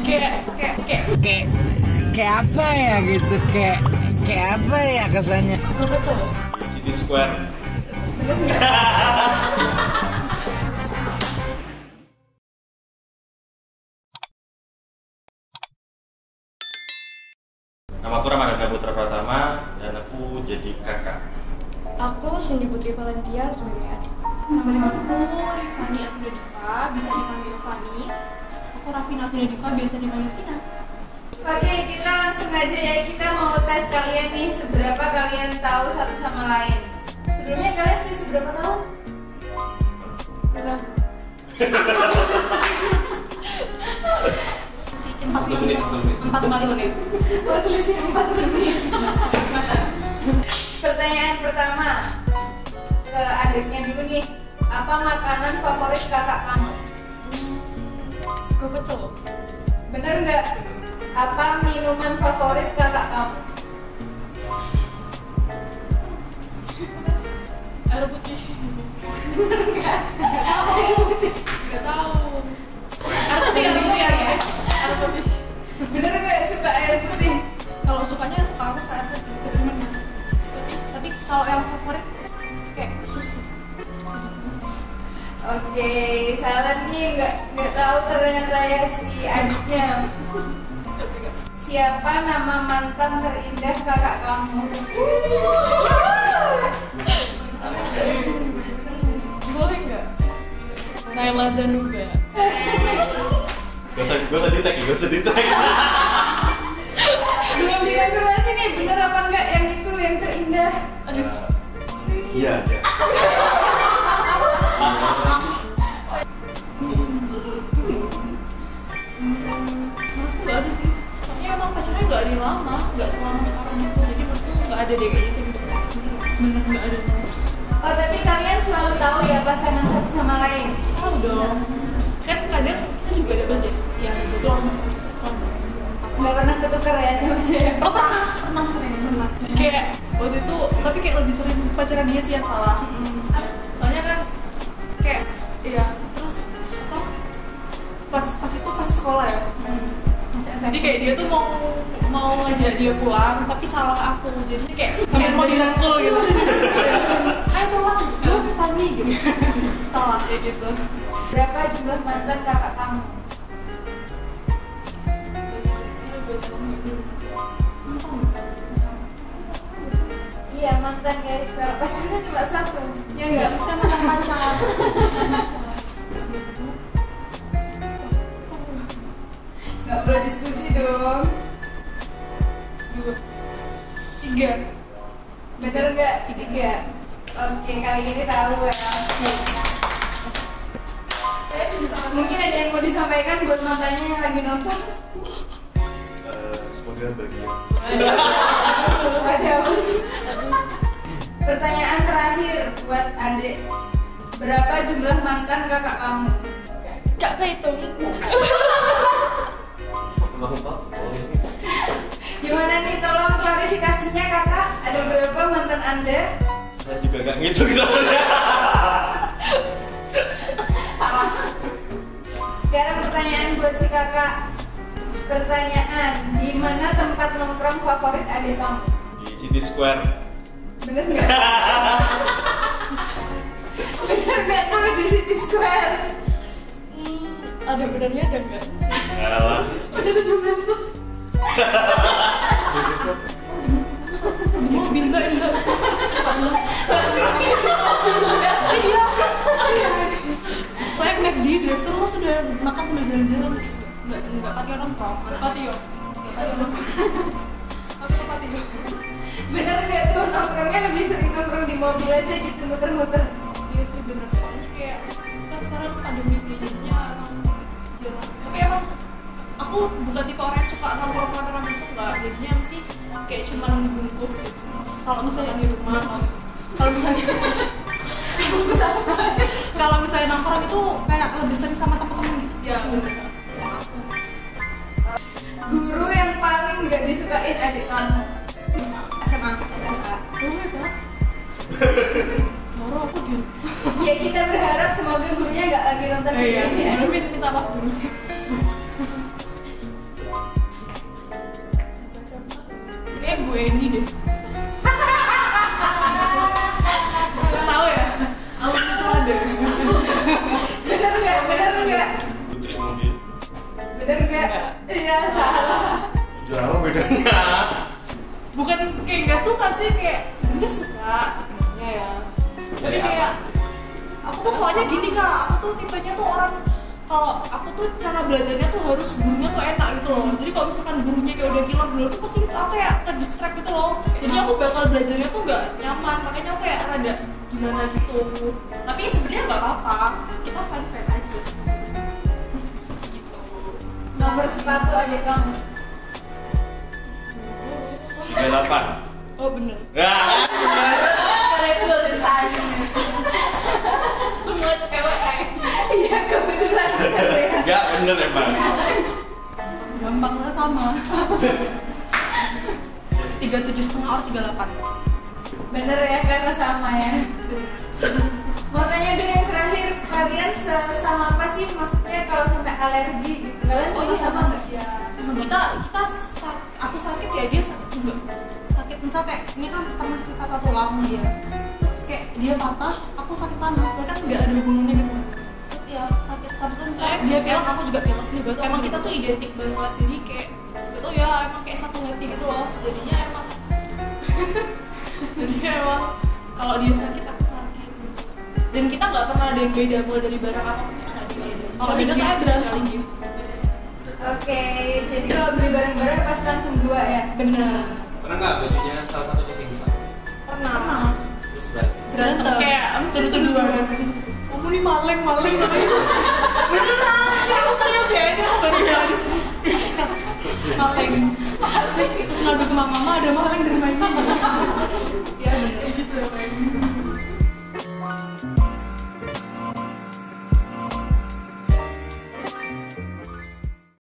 kayak apa ya gitu, kayak apa ya kesannya? Suka pecel. City Square. Bener nggak? Nama aku Ramadhan Putra Pratama dan aku jadi kakak. Aku Cindy Putri Valentia sebagai adik. Nama aku Rifani Atuda Diva, bisa dipanggil Fani. Aku Rafina Atuda Diva, biasa dipanggil Vina. Oke, kita langsung aja ya. Kita mau tes kalian nih, seberapa kalian tahu satu sama lain. Sebelumnya kalian sudah seberapa tahun? Berapa? 1 menit. 4 menit. Oh, selisih 4 menit. Pertanyaan pertama ke adiknya dulu nih. Apa makanan favorit kakak kamu? Suka pecel. Bener nggak? Apa minuman favorit kakak kamu? Air putih. Bener nggak? Air putih. Gak tahu. Air putih. Bener nggak suka air putih? Kalau sukanya aku suka air putih sebenarnya. Tapi kalau yang favorit kayak susu. Oke, salah nih, nggak tahu ternyata ya si adiknya. Siapa nama mantan terindah kakak kamu? Boleh nggak? Naila Zanuga. Gak usah di tag. Belum dikonfirmasi nih, bener apa enggak yang itu yang terindah? Iya. Menurutku gak ada sih. Soalnya emang pacarnya gak ada yang lama, gak selama sekarang gitu. Jadi menurutku gak ada deh kayak gitu. Bener gak ada. Oh, tapi kalian selalu tahu ya pasangan satu sama lain? Tahu dong. Kan kadang kan juga ada beda yang belum. Nggak pernah ketukar ya sama dia? Oh pernah sering pernah. Kayak waktu itu, tapi kayak lebih sering pacaran dia sih yang salah. Soalnya kan kayak iya terus apa? Pas sekolah ya. Jadi kayak dia tuh mau ngajak dia pulang, tapi salah aku. Jadi kayak hampir mau dirangkul gitu. Ayo pulang, gue Fani gitu. Salah kayak gitu. Berapa jumlah mantan kakak kamu? Iya, mantan guys, kalau pacarnya cuma satu. Ya nggak? Mesti mantan pacar. Nggak perlu diskusi dong. 2, 3. Bener nggak? 3. Oke, kali ini tahu ya. Mungkin ada yang mau disampaikan buat mantannya yang lagi nonton? Semoga bahagia. Ada. Pertanyaan terakhir buat adik. Berapa jumlah mantan kakak kamu? Gak kehitung. Gimana nih, tolong klarifikasinya kakak. Ada berapa mantan anda? Saya juga gak ngitung soalnya. Sekarang pertanyaan buat si kakak. Pertanyaan, di mana tempat nongkrong favorit adik kamu? Di City Square. Bener nggak? Bener nggak tuh di City Square? Ada benernya ada nggak sih? Alah. Udah 17 plus. Mau binda ini enggak? Iya. Saya McD drive terus sudah makan sambil jalan-jalan. Enggak patio nongkrong, patio. Enggak patio nongkrong. Aku patio. Bener nggak tuh nongkrongnya lebih sering nongkrong di mobil aja gitu, muter-muter? Iya sih benar. Soalnya kayak kan sekarang pandemi sih jadinya emang jarang. Tapi emang aku bukan tipe orang yang suka nongkrong gitu enggak. Jadinya mesti kayak cuman bungkus gitu. Kalau misalnya di rumah atau kalau misalnya bungkus apa? Kalau misalnya nongkrong itu kayak lebih sering sama teman-teman gitu sih. Ya benar. Guru yang paling nggak disukain adik kamu? SMA. SMA. Boleh tak? Baru aku gitu. Ya kita berharap semoga gurunya nggak lagi nonton Iya. ini ya. Sebelumnya minta maaf dulu. WNI deh. Tahu ya? Aku ada. Bener nggak? Putri mungkin. Bener nggak? Iya salah. Jauh bedanya. Bukan kayak nggak suka sih, kayak sebenarnya suka sebenarnya ya. Tapi Dari kayak apa sih? aku tuh soalnya gini Kak, aku tuh tipenya tuh orang kalau aku tuh cara belajarnya tuh harus gurunya tuh enak gitu loh. Jadi kalau misalkan gurunya kayak udah gila dulu tuh pasti aku kayak ke distract gitu loh. Jadi aku bakal belajarnya tuh nggak nyaman, makanya aku kayak rada gimana gitu. Tapi sebenarnya nggak apa-apa, kita fine aja sih. Gitu. Nomor sepatu adik kamu. 38. Oh bener. Ya. Karena itu golden size. Semua cewek kayak Iya kebetulan bener ya. Enggak bener emang. gampang lah sama. 37,5 or 38. Bener ya karena sama ya. Mau tanya dong yang terakhir, kalian sama apa sih? Maksudnya kalau sampai alergi gitu, kalian sama nggak? Iya. Sama aku sakit ya dia sakit enggak. Sakit misal kayak ini kan pernah sih patah tulang dia. Terus kayak dia patah, aku sakit panas, bahkan nggak ada hubungannya gitu. Terus ya sakit sabtu saya dia pilek, aku juga pilek juga. Emang kita tuh identik banget, jadi kayak gitu ya emang kayak satu hati gitu loh. Jadinya emang kalau dia sakit aku sakit. Dan kita nggak pernah ada yang beda, mulai dari barang apapun kita nggak ada yang beda. Kalau beda saya berantem. Oke, jadi kalau beli barang-barang pasti langsung 2 ya? Bener. Pernah nggak bajunya salah satu kesiksa? Pernah. Terus berarti Berantem kayak tuduh-tuduhan. Kamu nih maling tapi beneran. Aku serius ya, ini aku baru bilang di sini. Maling. Terus ngadu ke mama ada maling di rumah ini.